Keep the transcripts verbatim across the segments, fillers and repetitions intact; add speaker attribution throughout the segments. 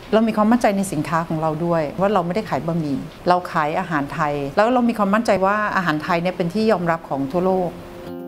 Speaker 1: เรามีความมั่นใจในสินค้าของเราด้วยว่าเราไม่ได้ขายบะหมี่เราขายอาหารไทยแล้วเรามีความมั่นใจว่าอาหารไทยเนี่ยเป็นที่ยอมรับของทั่วโลก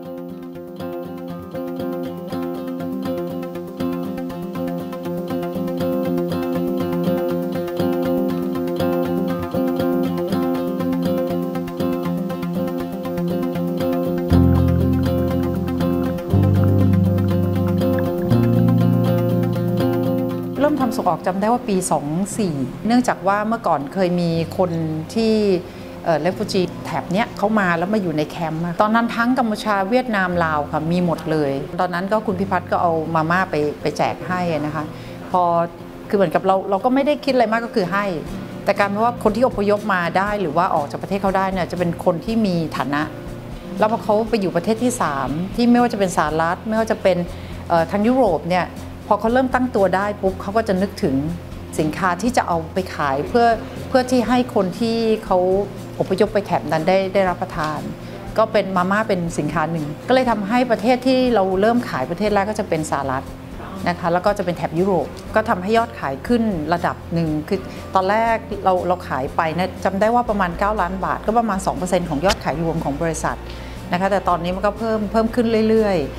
Speaker 1: เริ่มทำส่งออกจำได้ว่าปีสองพันสี่เนื่องจากว่าเมื่อก่อนเคยมีคนที่เอ่อเรฟูจีแถบเนี้ยเขามาแล้วมาอยู่ในแคมป์ตอนนั้นทั้งกัมพูชาเวียดนามลาวค่ะมีหมดเลยตอนนั้นก็คุณพิพัฒน์ก็เอามาม่าไปไปแจกให้นะคะพอคือเหมือนกับเราเราก็ไม่ได้คิดอะไรมากก็คือให้แต่การว่าคนที่อพยพมาได้หรือว่าออกจากประเทศเขาได้เนี่ยจะเป็นคนที่มีฐานะแล้วพอเขาไปอยู่ประเทศที่สามที่ไม่ว่าจะเป็นสหรัฐไม่ว่าจะเป็นทางยุโรปเนี่ยพอเขาเริ่มตั้งตัวได้ปุ๊บเขาก็จะนึกถึงสินค้าที่จะเอาไปขายเพื่อเพื่อที่ให้คนที่เขาอพยพไปแถบนั้นได้ได้รับประทานก็เป็นมาม่าเป็นสินค้าหนึ่งก็เลยทำให้ประเทศที่เราเริ่มขายประเทศแรกก็จะเป็นสหรัฐนะคะแล้วก็จะเป็นแถบยุโรปก็ทำให้ยอดขายขึ้นระดับหนึ่งคือตอนแรกเราเราขายไปนะจำได้ว่าประมาณเก้าล้านบาทก็ประมาณ สองเปอร์เซ็นต์ ของยอดขายรวมของบริษัทนะคะแต่ตอนนี้มันก็เพิ่มเพิ่มขึ้นเรื่อยๆ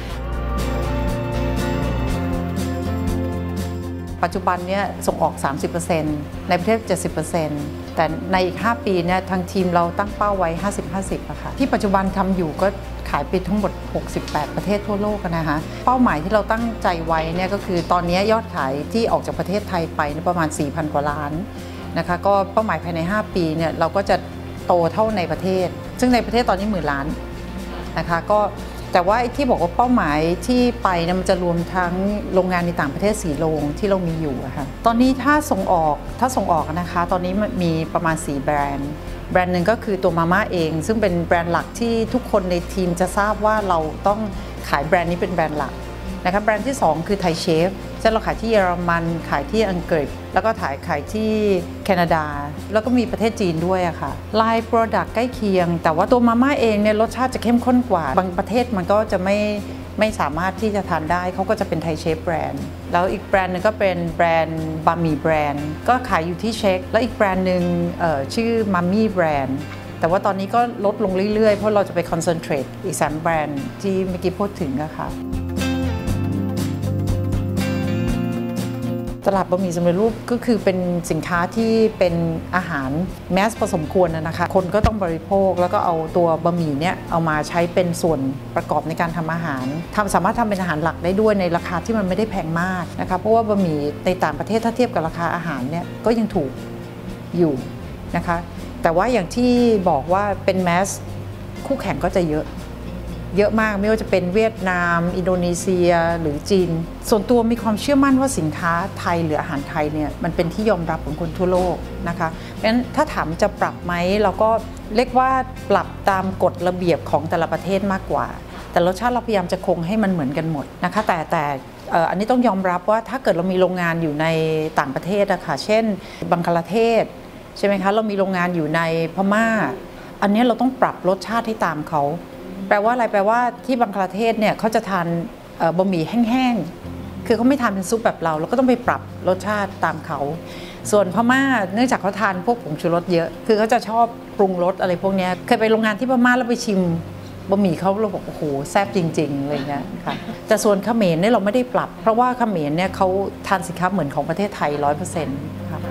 Speaker 1: ปัจจุบันเนี่ยส่งออก สามสิบเปอร์เซ็นต์ ในประเทศ เจ็ดสิบเปอร์เซ็นต์ แต่ในอีกห้าปีเนี่ยทางทีมเราตั้งเป้าไว้ ห้าสิบ ห้าสิบ อะค่ะที่ปัจจุบันทำอยู่ก็ขายไปทั้งหมดหกสิบแปดประเทศทั่วโลกนะคะเป้าหมายที่เราตั้งใจไว้เนี่ยก็คือตอนนี้ยอดขายที่ออกจากประเทศไทยไปประมาณ สี่พัน กว่าล้านนะคะก็เป้าหมายภายในห้าปีเนี่ยเราก็จะโตเท่าในประเทศซึ่งในประเทศตอนนี้หมื่นล้านนะคะก็แต่ว่าที่บอกว่าเป้าหมายที่ไปนะมันจะรวมทั้งโรงงานในต่างประเทศสี่โรงที่เรามีอยู่ค่ะตอนนี้ถ้าส่งออกถ้าส่งออกนะคะตอนนี้มีประมาณสี่แบรนด์แบรนด์หนึ่งก็คือตัวมาม่าเองซึ่งเป็นแบรนด์หลักที่ทุกคนในทีมจะทราบว่าเราต้องขายแบรนด์นี้เป็นแบรนด์หลักนะคะแบรนด์ที่สองคือไทยเชฟซึ่งเราขายที่เยอรมันขายที่อังกฤษแล้วก็ขายขายที่แคนาดาแล้วก็มีประเทศจีนด้วยอะค่ะลายโปรดักต์ใกล้เคียงแต่ว่าตัวมาม่าเองเนี่ยรสชาติจะเข้มข้นกว่าบางประเทศมันก็จะไม่ไม่สามารถที่จะทานได้เขาก็จะเป็นไทยเชฟแบรนด์แล้วอีกแบรนด์นึงก็เป็นแบรนด์บะหมี่แบรนด์ก็ขายอยู่ที่เช็กแล้วอีกแบรนด์หนึ่งชื่อมัมมี่แบรนด์แต่ว่าตอนนี้ก็ลดลงเรื่อยๆเพราะเราจะไปคอนเซนเทรตอีกสามแบรนด์ที่เมื่อกี้พูดถึงอะค่ะตลาดบะหมี่สำเร็จรูปก็คือเป็นสินค้าที่เป็นอาหารแมสพอสมควรนะคะคนก็ต้องบริโภคแล้วก็เอาตัวบะหมี่เนี่ยเอามาใช้เป็นส่วนประกอบในการทำอาหารทำสามารถทำเป็นอาหารหลักได้ด้วยในราคาที่มันไม่ได้แพงมากนะคะเพราะว่าบะหมี่ในต่างประเทศถ้าเทียบกับราคาอาหารเนี่ยก็ยังถูกอยู่นะคะแต่ว่าอย่างที่บอกว่าเป็นแมสคู่แข่งก็จะเยอะเยอะมากไม่ว่าจะเป็นเวียดนามอินโดนีเซียหรือจีนส่วนตัวมีความเชื่อมั่นว่าสินค้าไทยหรืออาหารไทยเนี่ยมันเป็นที่ยอมรับของคนทั่วโลกนะคะเพราะฉะนั้นถ้าถามจะปรับไหมเราก็เรียกว่าปรับตามกฎระเบียบของแต่ละประเทศมากกว่าแต่รสชาติเราพยายามจะคงให้มันเหมือนกันหมดนะคะแต่แต่อันนี้ต้องยอมรับว่าถ้าเกิดเรามีโรงงานอยู่ในต่างประเทศนะคะเช่นบังคลาเทศใช่ไหมคะเรามีโรงงานอยู่ในพม่าอันนี้เราต้องปรับรสชาติให้ตามเขาแปลว่าอะไรแปลว่าที่บังคลาเทศเนี่ยเขาจะทานบะหมี่แห้งๆคือเขาไม่ทานเป็นซุปแบบเราเราก็ต้องไปปรับรสชาติตามเขาส่วนพม่าเนื่องจากเขาทานพวกผงชูรสเยอะคือเขาจะชอบปรุงรสอะไรพวกนี้เคยไปโรงงานที่พม่าแล้วไปชิมบะหมี่เขาเราบอกโอ้โหแซ่บจริงๆเลยนะค่ะแต่ส่วนเขมรเนี่ยเราไม่ได้ปรับเพราะว่าเขมรเนี่ยเขาทานสินค้าเหมือนของประเทศไทย ร้อยเปอร์เซ็นต์ ค่ะ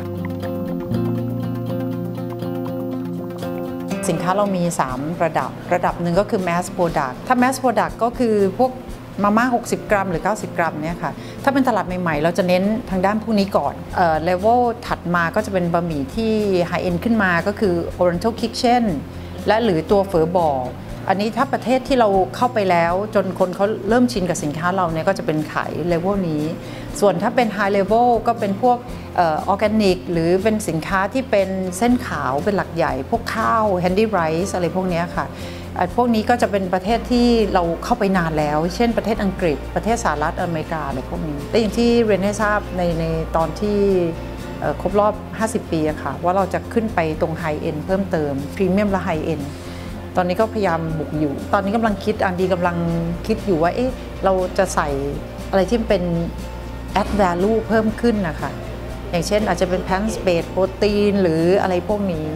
Speaker 1: สินค้าเรามีสามระดับระดับหนึ่งก็คือ mass product ถ้า mass product ก็คือพวกมาม่าหกสิบกรัมหรือเก้าสิบกรัมเนี่ยค่ะถ้าเป็นตลาดใหม่ๆเราจะเน้นทางด้านพวกนี้ก่อนเอ่อ level ถัดมาก็จะเป็นบะหมี่ที่ high end ขึ้นมาก็คือ Oriental Kitchen และหรือตัวเฝอบ่ออันนี้ถ้าประเทศที่เราเข้าไปแล้วจนคนเขาเริ่มชินกับสินค้าเราเนี่ยก็จะเป็นขาย level นี้ส่วนถ้าเป็น high level ก็เป็นพวกออร์แกนิกหรือเป็นสินค้าที่เป็นเส้นขาวเป็นหลักใหญ่พวกข้าว handy rice อะไรพวกนี้ค่ะพวกนี้ก็จะเป็นประเทศที่เราเข้าไปนานแล้วเช่นประเทศอังกฤษประเทศสหรัฐอเมริกาอะไรพวกนี้แต่อย่างที่เรียนให้ทราบในในตอนที่ครบรอบห้าสิบปีอะค่ะว่าเราจะขึ้นไปตรงไฮเอ็นเพิ่มเติมพรีเมียมและไฮเอ็นตอนนี้ก็พยายามบุกอยู่ตอนนี้กำลังคิดอันดีกำลังคิดอยู่ว่าเอ๊ะเราจะใส่อะไรที่เป็น add value เพิ่มขึ้นนะคะอย่างเช่นอาจจะเป็น plant based โปรตีนหรืออะไรพวกนี้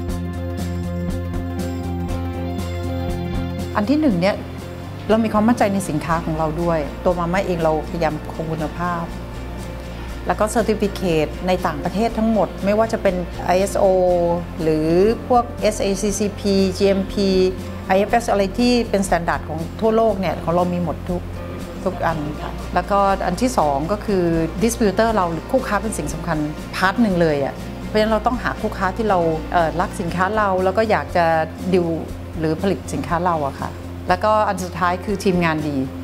Speaker 1: อันที่หนึ่งเนี่ยเรามีความมั่นใจในสินค้าของเราด้วยตัวมาม่าเองเราพยายามคงคุณภาพแล้วก็ Certificate ในต่างประเทศทั้งหมดไม่ว่าจะเป็น ไอ เอส โอ หรือพวก เอส เอ ซี ซี พี จี เอ็ม พี ไอ เอฟ เอส อะไรที่เป็นมาตรฐานของทั่วโลกเนี่ยของเรามีหมดทุกทุกอันค่ะแล้วก็อันที่สองก็คือ Distributor เราหรือคู่ค้าเป็นสิ่งสำคัญพาร์ทหนึ่งเลยอ่ะเพราะฉะนั้นเราต้องหาคู่ค้าที่เราเอ่อรักสินค้าเราแล้วก็อยากจะดิวหรือผลิตสินค้าเราอะค่ะแล้วก็อันสุดท้ายคือทีมงานดี